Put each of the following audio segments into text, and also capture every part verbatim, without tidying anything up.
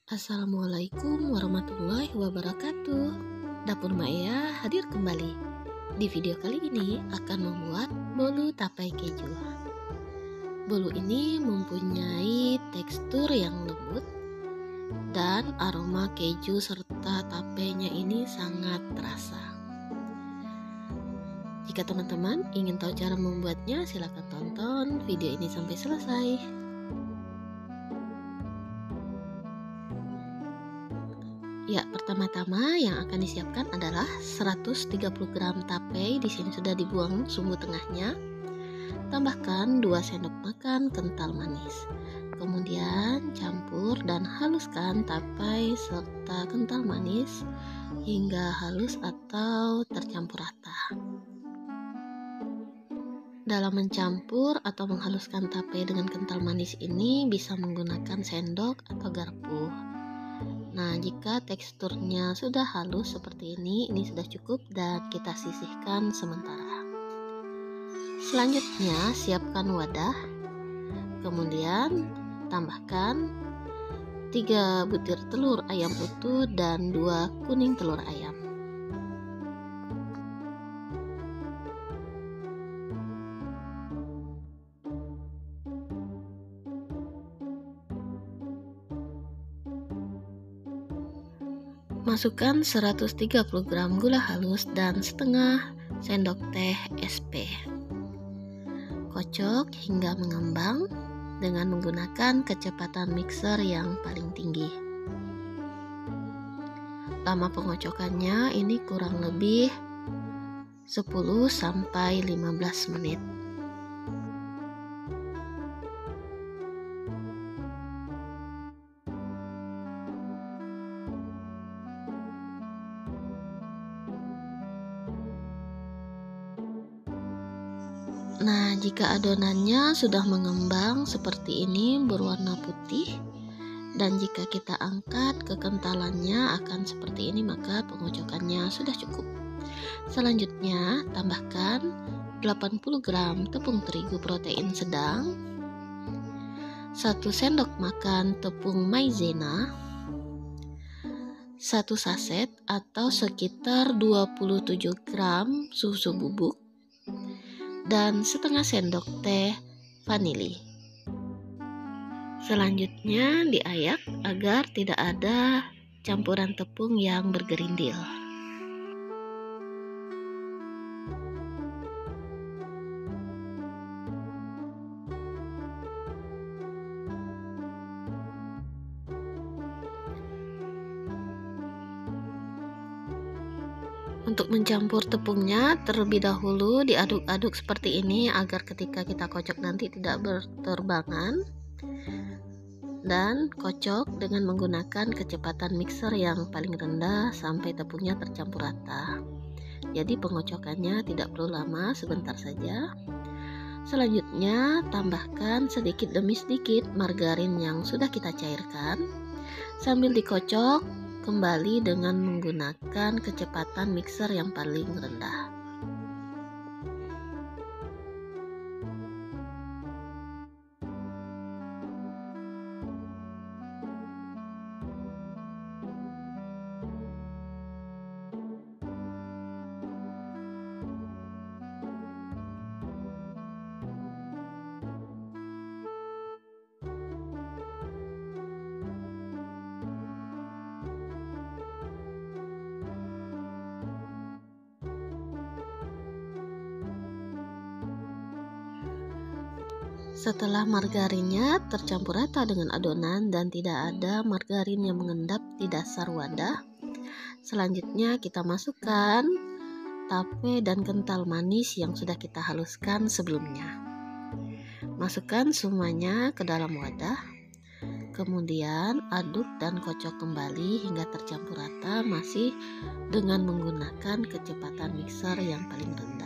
Assalamualaikum warahmatullahi wabarakatuh. Dapur Maya hadir kembali. Di video kali ini akan membuat bolu tapai keju. Bolu ini mempunyai tekstur yang lembut dan aroma keju serta tapenya ini sangat terasa. Jika teman-teman ingin tahu cara membuatnya, silakan tonton video ini sampai selesai. Ya, pertama-tama yang akan disiapkan adalah seratus tiga puluh gram tape. Di sini sudah dibuang sumbu tengahnya. Tambahkan dua sendok makan kental manis. Kemudian campur dan haluskan tape serta kental manis hingga halus atau tercampur rata. Dalam mencampur atau menghaluskan tape dengan kental manis ini bisa menggunakan sendok atau garpu. Nah, jika teksturnya sudah halus seperti ini, ini sudah cukup dan kita sisihkan sementara. Selanjutnya, siapkan wadah. Kemudian, tambahkan tiga butir telur ayam utuh dan dua kuning telur ayam. Masukkan seratus tiga puluh gram gula halus dan setengah sendok teh S P. Kocok hingga mengembang dengan menggunakan kecepatan mixer yang paling tinggi. Lama pengocokannya ini kurang lebih sepuluh sampai lima belas menit. Nah, jika adonannya sudah mengembang seperti ini berwarna putih dan jika kita angkat kekentalannya akan seperti ini, maka pengocokannya sudah cukup. Selanjutnya, tambahkan delapan puluh gram tepung terigu protein sedang, satu sendok makan tepung maizena, satu saset atau sekitar dua puluh tujuh gram susu bubuk, dan setengah sendok teh vanili. Selanjutnya diayak agar tidak ada campuran tepung yang bergerindil. Untuk mencampur tepungnya terlebih dahulu diaduk-aduk seperti ini agar ketika kita kocok nanti tidak berterbangan, dan kocok dengan menggunakan kecepatan mixer yang paling rendah sampai tepungnya tercampur rata. Jadi pengocokannya tidak perlu lama, sebentar saja. Selanjutnya tambahkan sedikit demi sedikit margarin yang sudah kita cairkan sambil dikocok kembali dengan menggunakan kecepatan mixer yang paling rendah. Setelah margarinnya tercampur rata dengan adonan dan tidak ada margarin yang mengendap di dasar wadah, selanjutnya kita masukkan tape dan kental manis yang sudah kita haluskan sebelumnya. Masukkan semuanya ke dalam wadah, kemudian aduk dan kocok kembali hingga tercampur rata, masih dengan menggunakan kecepatan mixer yang paling rendah.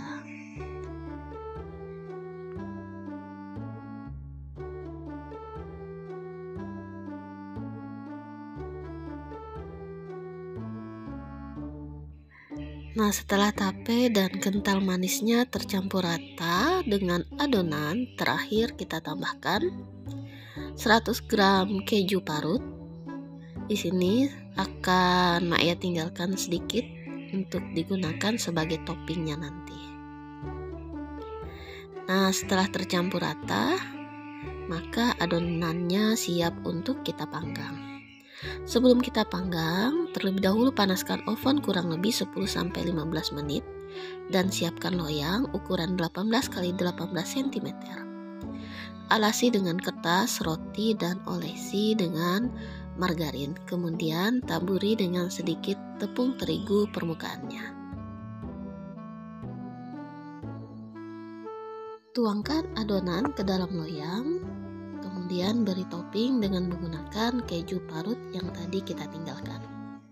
Nah, setelah tape dan kental manisnya tercampur rata dengan adonan, terakhir kita tambahkan seratus gram keju parut Di sini akan Maya tinggalkan sedikit untuk digunakan sebagai toppingnya nanti. Nah, setelah tercampur rata, maka adonannya siap untuk kita panggang. Sebelum kita panggang, terlebih dahulu panaskan oven kurang lebih sepuluh sampai lima belas menit dan siapkan loyang ukuran delapan belas kali delapan belas sentimeter. Alasi dengan kertas roti dan olesi dengan margarin, kemudian taburi dengan sedikit tepung terigu permukaannya. Tuangkan adonan ke dalam loyang, kemudian beri topping dengan menggunakan keju parut yang tadi kita tinggalkan.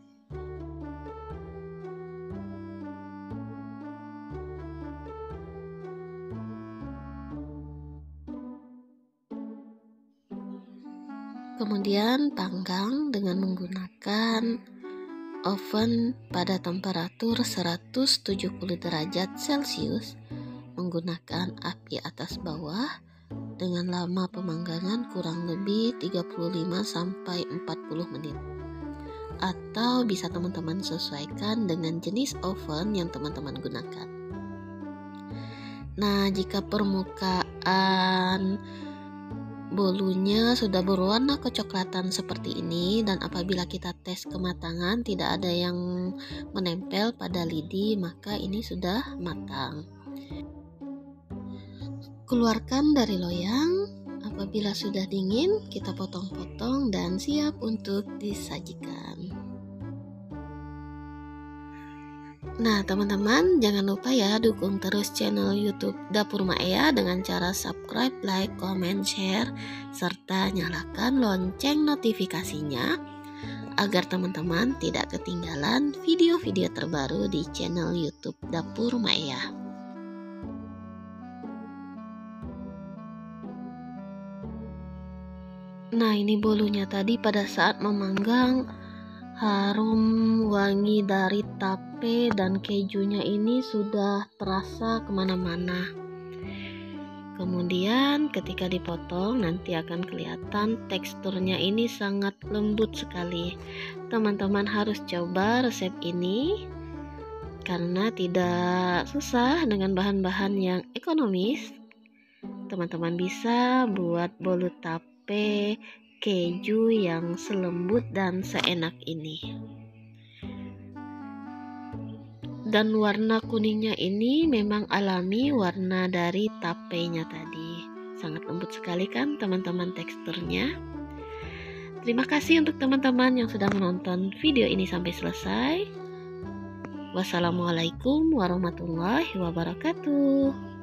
Kemudian panggang dengan menggunakan oven pada temperatur seratus tujuh puluh derajat Celcius menggunakan api atas bawah dengan lama pemanggangan kurang lebih tiga puluh lima sampai empat puluh menit. Atau bisa teman-teman sesuaikan dengan jenis oven yang teman-teman gunakan. Nah, jika permukaan bolunya sudah berwarna kecoklatan seperti ini dan apabila kita tes kematangan tidak ada yang menempel pada lidi, maka ini sudah matang. Keluarkan dari loyang. Apabila sudah dingin, kita potong-potong dan siap untuk disajikan. Nah, teman-teman, jangan lupa ya dukung terus channel YouTube Dapur Maya dengan cara subscribe, like, comment, share, serta nyalakan lonceng notifikasinya agar teman-teman tidak ketinggalan video-video terbaru di channel YouTube Dapur Maya. Nah, ini bolunya tadi pada saat memanggang harum wangi dari tape dan kejunya ini sudah terasa kemana-mana. Kemudian ketika dipotong nanti akan kelihatan teksturnya ini sangat lembut sekali. Teman-teman harus coba resep ini karena tidak susah dengan bahan-bahan yang ekonomis. Teman-teman bisa buat bolu tape keju yang selembut dan seenak ini. Dan warna kuningnya ini memang alami warna dari tapenya tadi. Sangat lembut sekali kan teman-teman teksturnya. Terima kasih untuk teman-teman yang sudah menonton video ini sampai selesai. Wassalamualaikum warahmatullahi wabarakatuh.